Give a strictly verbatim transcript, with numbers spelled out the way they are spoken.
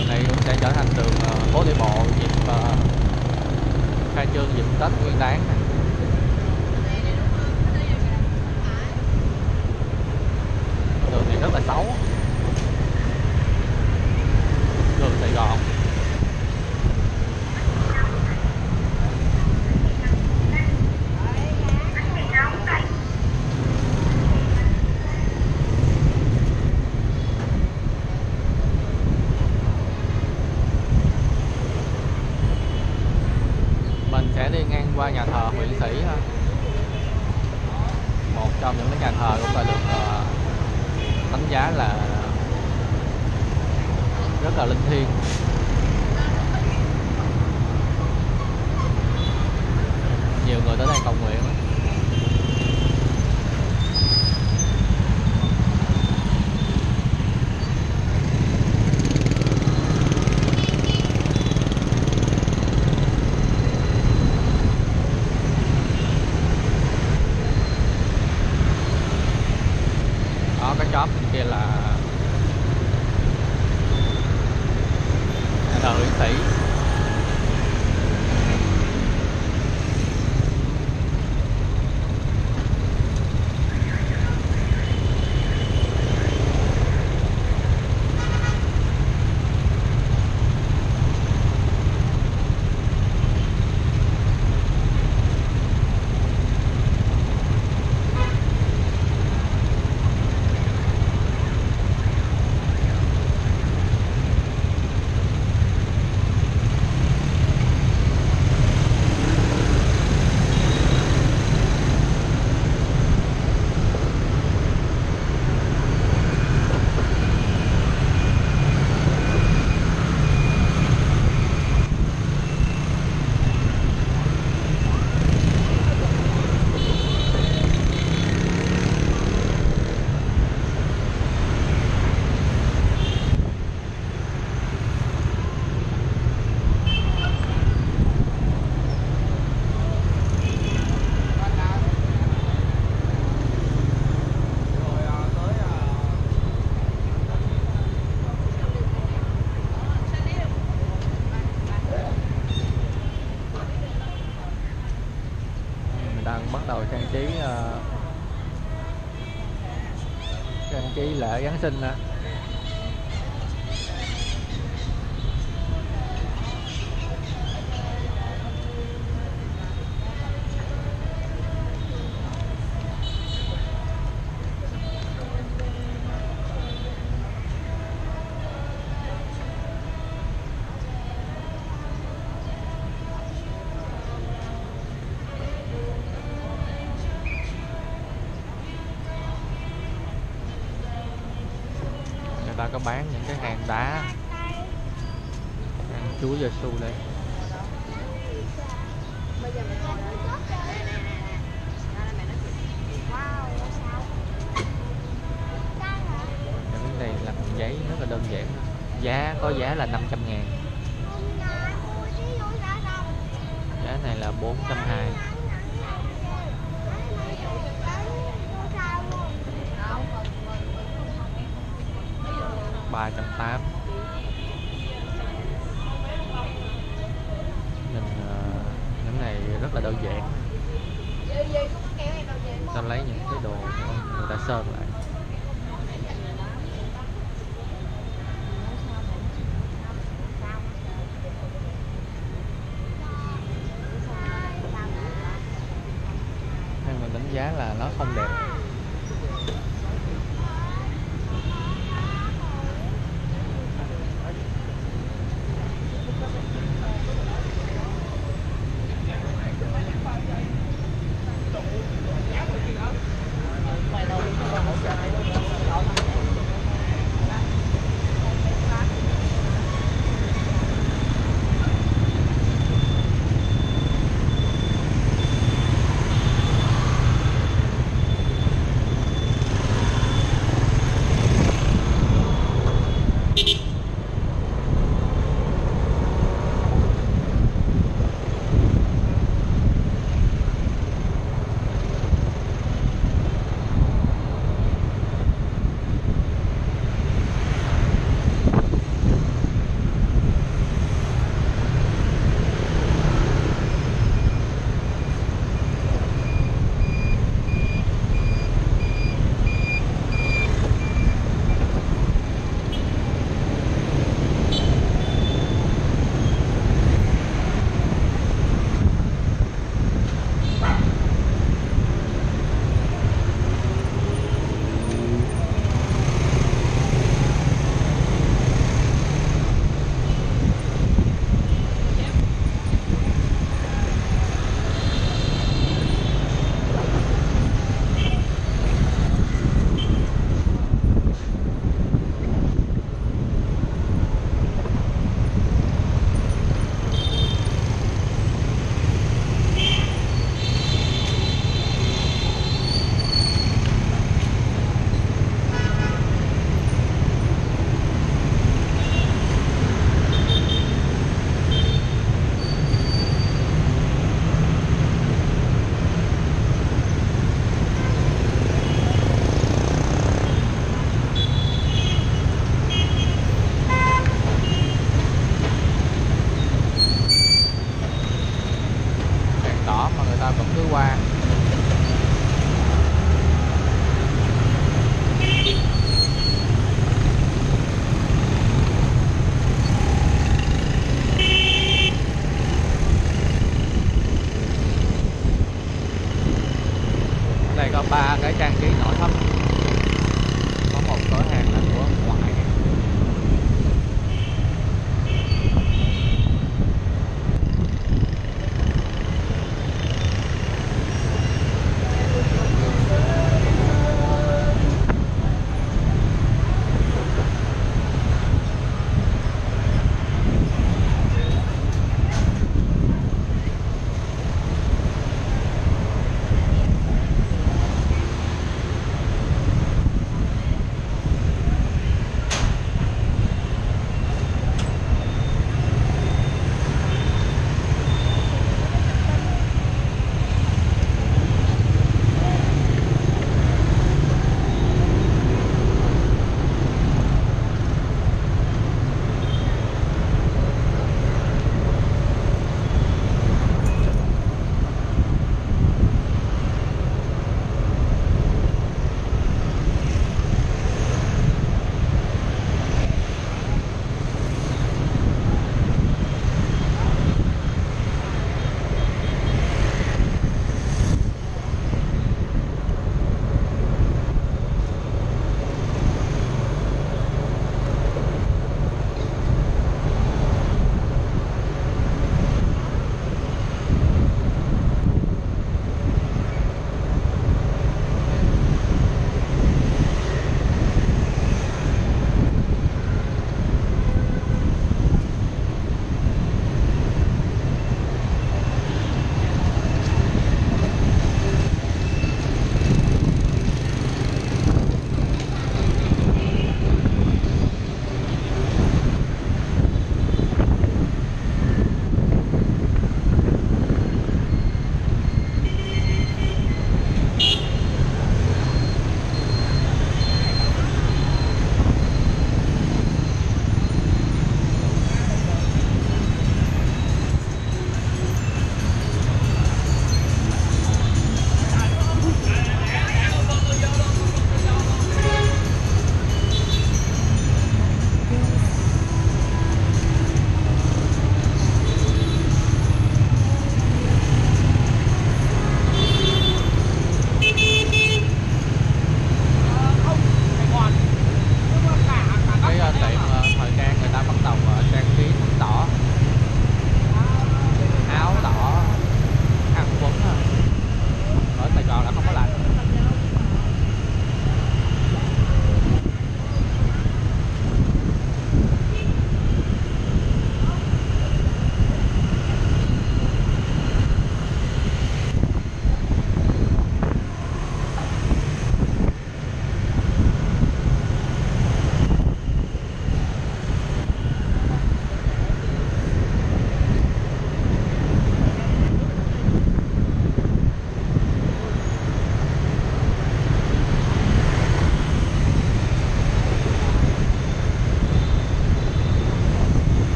đường này cũng sẽ trở thành đường ờ, phố đi bộ dịp ờ, khai trương dịp Tết Nguyên Đán này. Đường này rất là xấu, đường Sài Gòn. Mình sẽ đi ngang qua nhà thờ Huyện Sĩ ha, một trong những cái nhà thờ cũng là được uh, đánh giá là rất là linh thiêng. Nhiều người tới đây cầu nguyện đó. Đó, cái shop bên kia là thờ Huyện Sĩ. Đang bắt đầu trang trí uh, trang trí lễ Giáng sinh nè. Ta có bán những cái hàng đá, hàng Chúa Giêsu đây. Những cái này làm bằng giấy rất là đơn giản, giá có giá là năm trăm ngàn, giá này là bốn trăm hai mươi. ba trăm tám mươi.